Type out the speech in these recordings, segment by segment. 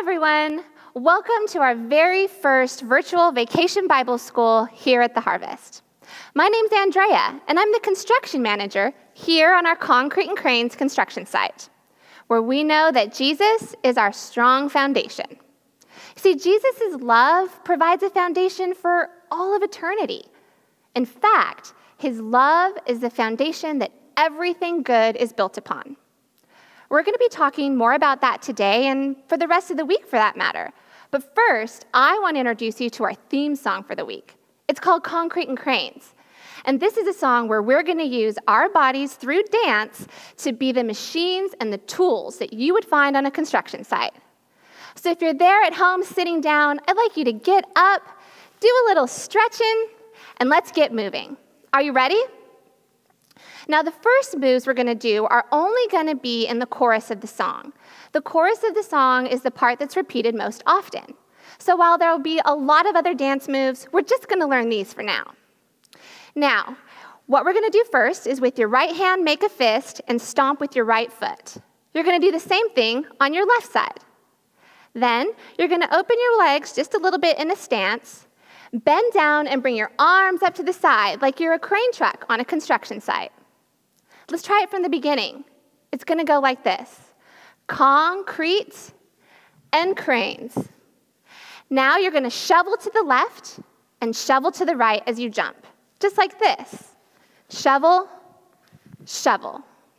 everyone. Welcome to our very first virtual vacation Bible school here at the Harvest. My name's Andrea, and I'm the construction manager here on our Concrete and Cranes construction site, where we know that Jesus is our strong foundation. See, Jesus' love provides a foundation for all of eternity. In fact, his love is the foundation that everything good is built upon. We're going to be talking more about that today and for the rest of the week, for that matter. But first, I want to introduce you to our theme song for the week. It's called Concrete and Cranes. And this is a song where we're going to use our bodies through dance to be the machines and the tools that you would find on a construction site. So if you're there at home sitting down, I'd like you to get up, do a little stretching, and let's get moving. Are you ready? Now, the first moves we're going to do are only going to be in the chorus of the song. The chorus of the song is the part that's repeated most often. So while there will be a lot of other dance moves, we're just going to learn these for now. Now, what we're going to do first is with your right hand, make a fist and stomp with your right foot. You're going to do the same thing on your left side. Then, you're going to open your legs just a little bit in a stance, bend down and bring your arms up to the side like you're a crane truck on a construction site. Let's try it from the beginning. It's going to go like this. Concrete and cranes. Now you're going to shovel to the left and shovel to the right as you jump, just like this. Shovel, shovel.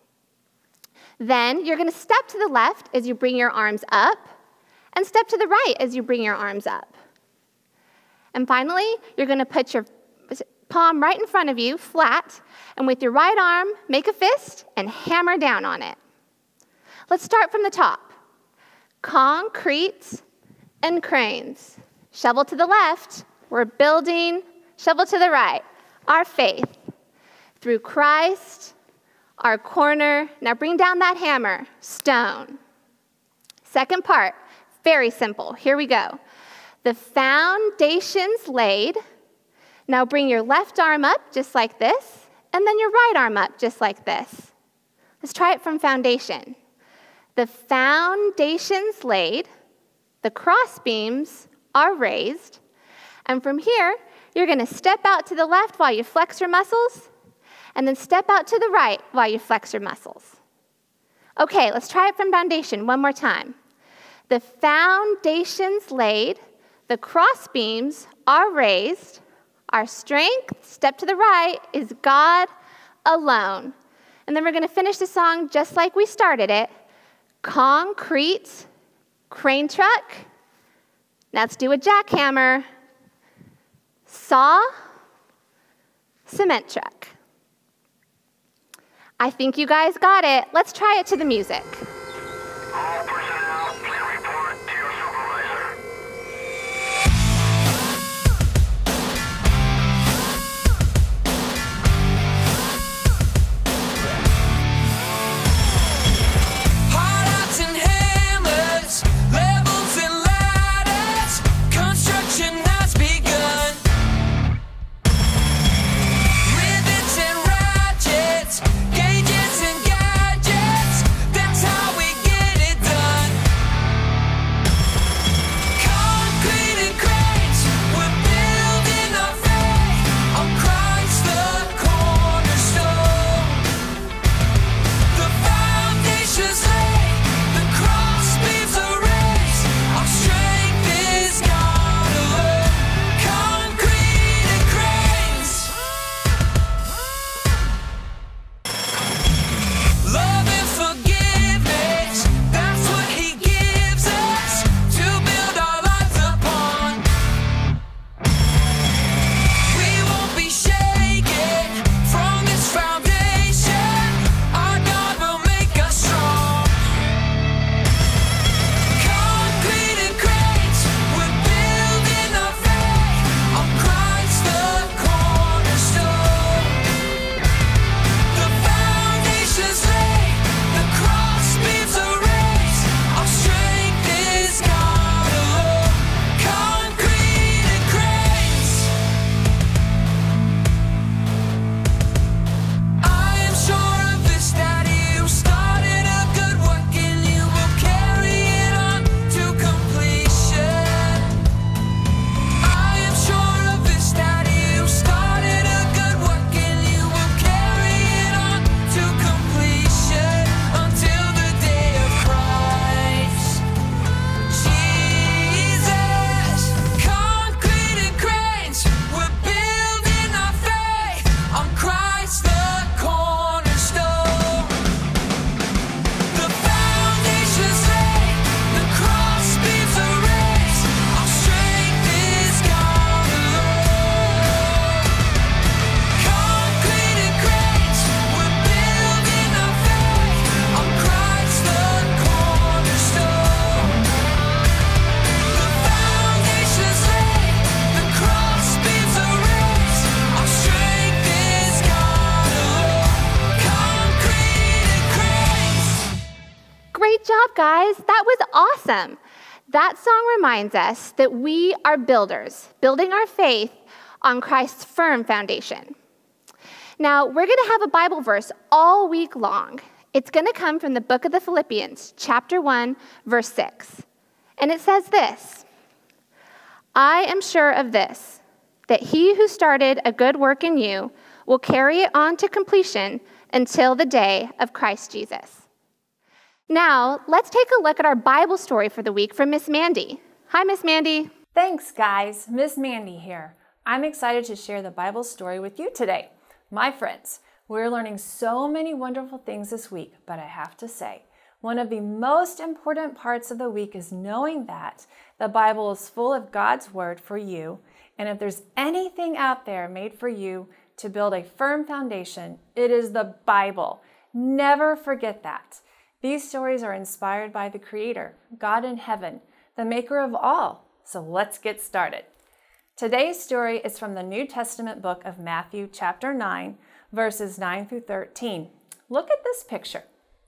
Then you're going to step to the left as you bring your arms up and step to the right as you bring your arms up. And finally, you're going to put your palm right in front of you, flat, and with your right arm, make a fist and hammer down on it. Let's start from the top. Concrete and cranes. Shovel to the left, we're building. Shovel to the right, our faith. Through Christ, our corner. Now bring down that hammer, stone. Second part, very simple. Here we go. The foundation's laid. Now bring your left arm up just like this, and then your right arm up just like this. Let's try it from foundation. The foundation's laid, the cross beams are raised, and from here, you're going to step out to the left while you flex your muscles, and then step out to the right while you flex your muscles. Okay, let's try it from foundation one more time. The foundation's laid, the cross beams are raised, our strength, step to the right, is God alone. And then we're going to finish the song just like we started it. Concrete, crane truck. Now let's do a jackhammer. Saw, cement truck. I think you guys got it. Let's try it to the music. All personnel, please report to your supervisor. Hard-outs and hammers, levels and ladders, construction has begun. Rivets and ratchets, gauges and gadgets, that's how guys. That was awesome. That song reminds us that we are builders, building our faith on Christ's firm foundation. Now, we're going to have a Bible verse all week long. It's going to come from the book of the Philippians, chapter 1, verse 6. And it says this: I am sure of this, that he who started a good work in you will carry it on to completion until the day of Christ Jesus. Now, let's take a look at our Bible story for the week from Miss Mandy. Hi, Miss Mandy. Thanks, guys. Miss Mandy here. I'm excited to share the Bible story with you today. My friends, we're learning so many wonderful things this week, but I have to say, one of the most important parts of the week is knowing that the Bible is full of God's Word for you, and if there's anything out there made for you to build a firm foundation, it is the Bible. Never forget that. These stories are inspired by the Creator, God in heaven, the maker of all. So let's get started. Today's story is from the New Testament book of Matthew, chapter 9, verses 9 through 13. Look at this picture.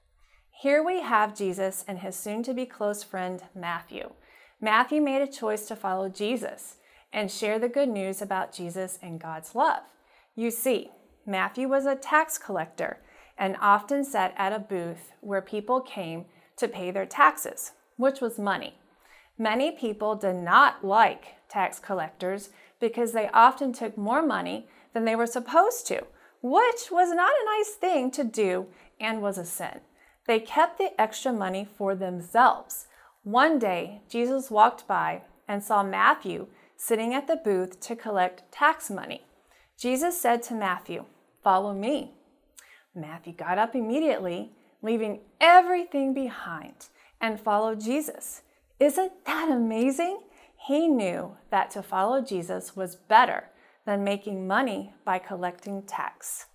Here we have Jesus and his soon-to-be close friend, Matthew. Matthew made a choice to follow Jesus and share the good news about Jesus and God's love. You see, Matthew was a tax collector and often sat at a booth where people came to pay their taxes, which was money. Many people did not like tax collectors because they often took more money than they were supposed to, which was not a nice thing to do and was a sin. They kept the extra money for themselves. One day, Jesus walked by and saw Matthew sitting at the booth to collect tax money. Jesus said to Matthew, "Follow me." Matthew got up immediately, leaving everything behind, and followed Jesus. Isn't that amazing? He knew that to follow Jesus was better than making money by collecting tax.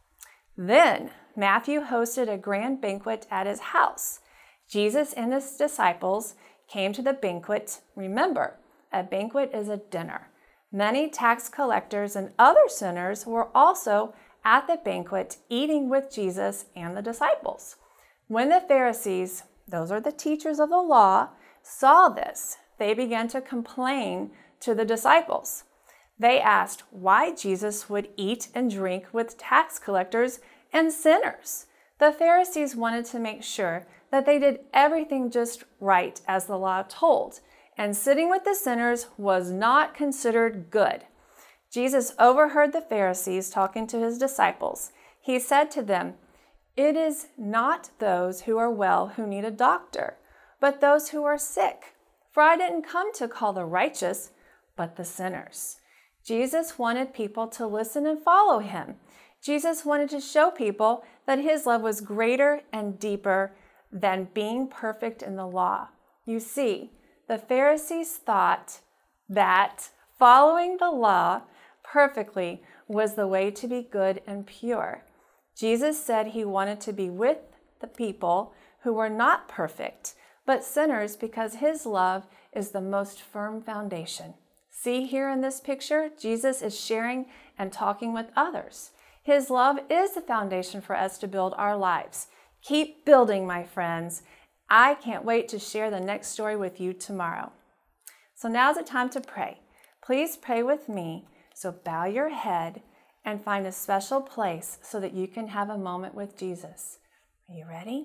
Then Matthew hosted a grand banquet at his house. Jesus and his disciples came to the banquet. Remember, a banquet is a dinner. Many tax collectors and other sinners were also at the banquet eating with Jesus and the disciples. When the Pharisees, those are the teachers of the law, saw this, they began to complain to the disciples. They asked why Jesus would eat and drink with tax collectors and sinners. The Pharisees wanted to make sure that they did everything just right as the law told, and sitting with the sinners was not considered good. Jesus overheard the Pharisees talking to his disciples. He said to them, "It is not those who are well who need a doctor, but those who are sick. For I didn't come to call the righteous, but the sinners." Jesus wanted people to listen and follow him. Jesus wanted to show people that his love was greater and deeper than being perfect in the law. You see, the Pharisees thought that following the law perfectly was the way to be good and pure. Jesus said he wanted to be with the people who were not perfect, but sinners, because his love is the most firm foundation. See here in this picture, Jesus is sharing and talking with others. His love is the foundation for us to build our lives. Keep building, my friends. I can't wait to share the next story with you tomorrow. So now's the time to pray. Please pray with me. So bow your head and find a special place so that you can have a moment with Jesus. Are you ready?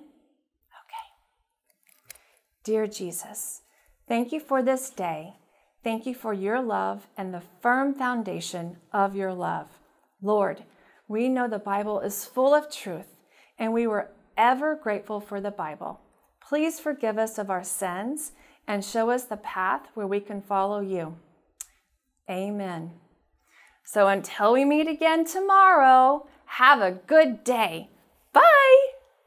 Okay. Dear Jesus, thank you for this day. Thank you for your love and the firm foundation of your love. Lord, we know the Bible is full of truth, and we were ever grateful for the Bible. Please forgive us of our sins and show us the path where we can follow you. Amen. So until we meet again tomorrow, have a good day. Bye.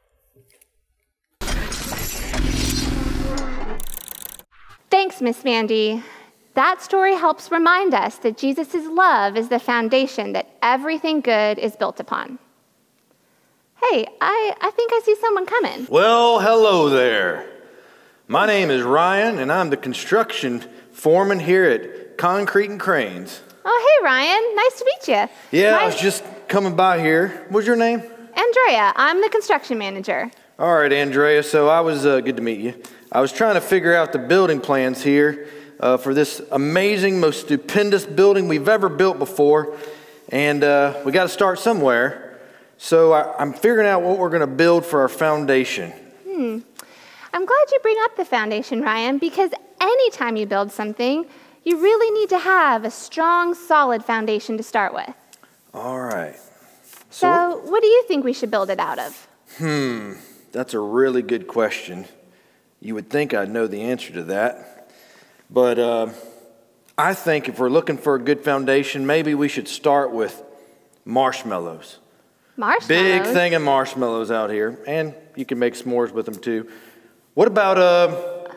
Thanks, Miss Mandy. That story helps remind us that Jesus' love is the foundation that everything good is built upon. Hey, I think I see someone coming. Well, hello there. My name is Ryan, and I'm the construction foreman here at Concrete and Cranes. Oh, hey, Ryan. Nice to meet you. Yeah, I was just coming by here. What's your name? Andrea. I'm the construction manager. All right, Andrea, so good to meet you. I was trying to figure out the building plans here for this amazing, most stupendous building we've ever built before. And we got to start somewhere. So I'm figuring out what we're going to build for our foundation. I'm glad you bring up the foundation, Ryan, because anytime you build something, you really need to have a strong, solid foundation to start with. All right. So what do you think we should build it out of? That's a really good question. You would think I'd know the answer to that. But I think if we're looking for a good foundation, maybe we should start with marshmallows. Marshmallows? Big thing of marshmallows out here. And you can make s'mores with them too. What about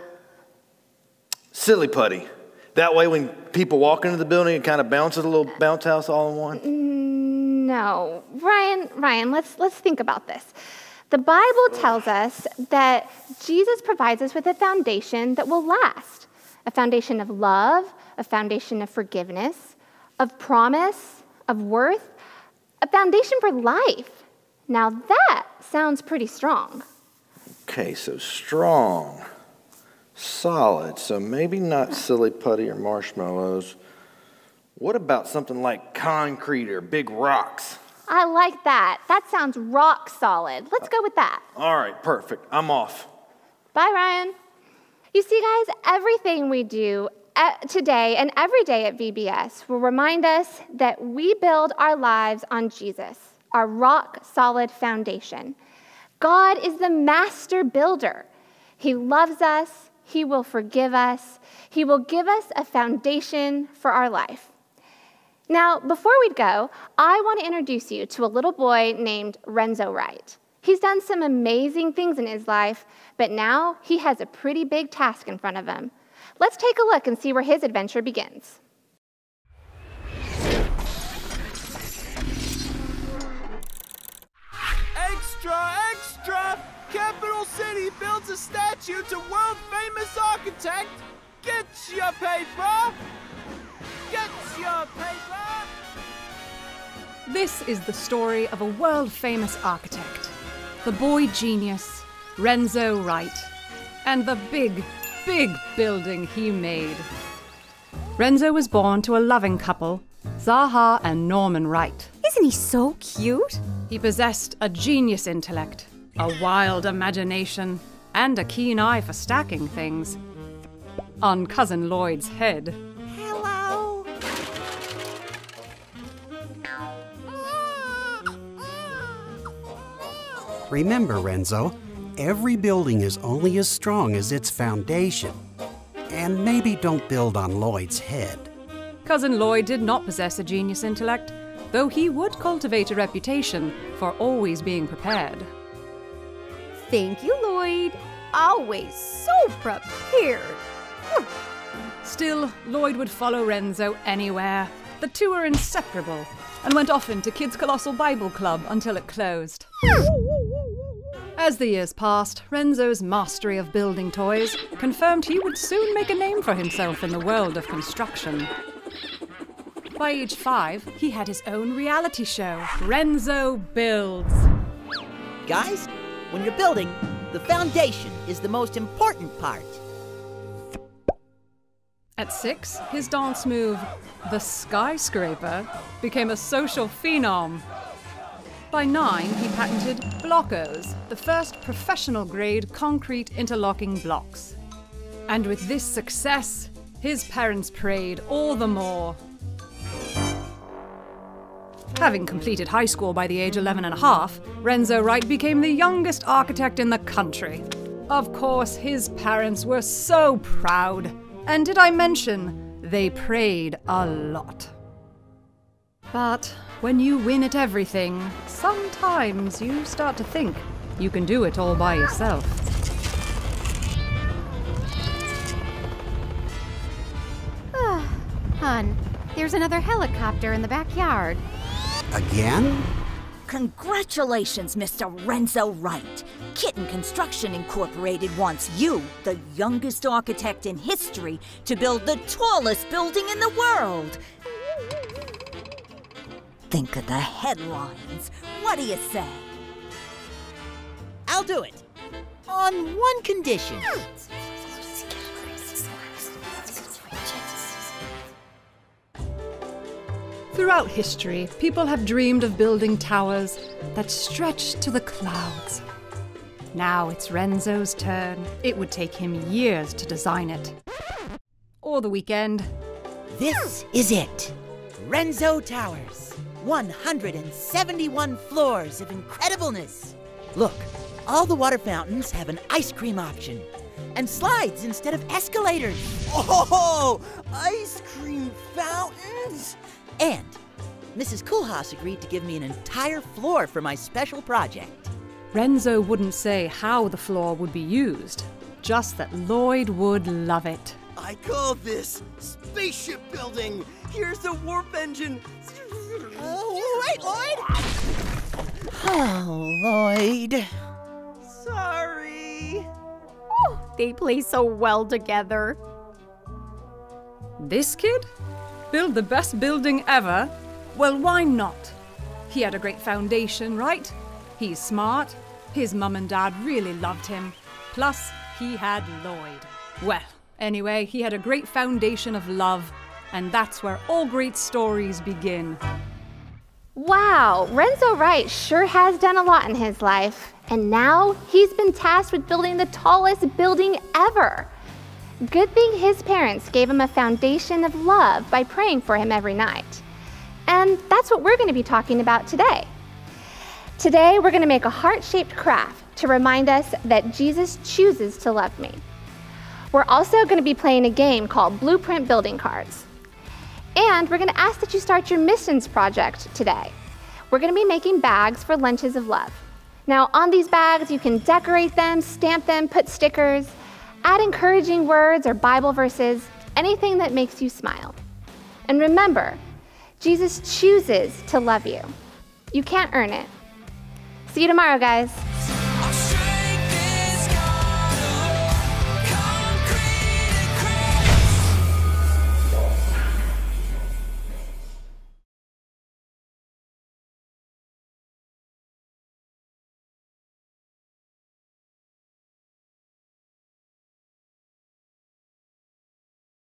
silly putty? That way when people walk into the building, it kind of bounces, a little bounce house all in one. No. Ryan, let's think about this. The Bible tells us that Jesus provides us with a foundation that will last. A foundation of love, a foundation of forgiveness, of promise, of worth, a foundation for life. Now that sounds pretty strong. Okay, so strong, solid, so maybe not silly putty or marshmallows. What about something like concrete or big rocks? I like that. That sounds rock solid. Let's go with that. All right, perfect. I'm off. Bye, Ryan. You see, guys, everything we do today and every day at VBS will remind us that we build our lives on Jesus, our rock-solid foundation. God is the master builder. He loves us. He will forgive us. He will give us a foundation for our life. Now, before we go, I want to introduce you to a little boy named Renzo Wright. He's done some amazing things in his life, but now he has a pretty big task in front of him. Let's take a look and see where his adventure begins. Extra, extra! Capital City builds a statue to world-famous architect. Get your paper! Get your paper! This is the story of a world-famous architect, the boy genius, Renzo Wright, and the big, big building he made. Renzo was born to a loving couple, Zaha and Norman Wright. Isn't he so cute? He possessed a genius intellect, a wild imagination, and a keen eye for stacking things. On Cousin Lloyd's head. Hello. Remember, Renzo, every building is only as strong as its foundation. And maybe don't build on Lloyd's head. Cousin Lloyd did not possess a genius intellect, though he would cultivate a reputation for always being prepared. Thank you, Lloyd. Always so prepared. Still, Lloyd would follow Renzo anywhere. The two were inseparable, and went often to Kids Colossal Bible Club until it closed. As the years passed, Renzo's mastery of building toys confirmed he would soon make a name for himself in the world of construction. By age 5, he had his own reality show, Renzo Builds. Guys, when you're building, the foundation is the most important part. At 6, his dance move, the skyscraper, became a social phenom. By 9, he patented Blockos, the first professional-grade concrete interlocking blocks. And with this success, his parents prayed all the more. Having completed high school by the age 11 and a half, Renzo Wright became the youngest architect in the country. Of course, his parents were so proud. And did I mention, they prayed a lot. But when you win at everything, sometimes you start to think you can do it all by yourself. Hon, there's another helicopter in the backyard. Again? Congratulations, Mr. Renzo Wright. Kitten Construction Incorporated wants you, the youngest architect in history, to build the tallest building in the world. Think of the headlines. What do you say? I'll do it. On one condition. Throughout history, people have dreamed of building towers that stretch to the clouds. Now it's Renzo's turn. It would take him years to design it. Or the weekend. This is it. Renzo Towers. 171 floors of incredibleness. Look, all the water fountains have an ice cream option. And slides instead of escalators. Oh, ice cream fountains? And Mrs. Koolhaas agreed to give me an entire floor for my special project. Renzo wouldn't say how the floor would be used, just that Lloyd would love it. I call this spaceship building. Here's the warp engine. Wait, Lloyd! Oh, Lloyd. Sorry. They play so well together. This kid? Build the best building ever? Well, why not? He had a great foundation, right? He's smart. His mum and dad really loved him. Plus, he had Lloyd. Well, anyway, he had a great foundation of love, and that's where all great stories begin. Wow, Renzo Wright sure has done a lot in his life, and now he's been tasked with building the tallest building ever. Good thing his parents gave him a foundation of love by praying for him every night. And that's what we're going to be talking about today. Today, we're going to make a heart-shaped craft to remind us that Jesus chooses to love me. We're also going to be playing a game called Blueprint Building Cards. And we're going to ask that you start your missions project today. We're going to be making bags for lunches of love. Now, on these bags, you can decorate them, stamp them, put stickers, add encouraging words or Bible verses, anything that makes you smile. And remember, Jesus chooses to love you. You can't earn it. See you tomorrow, guys.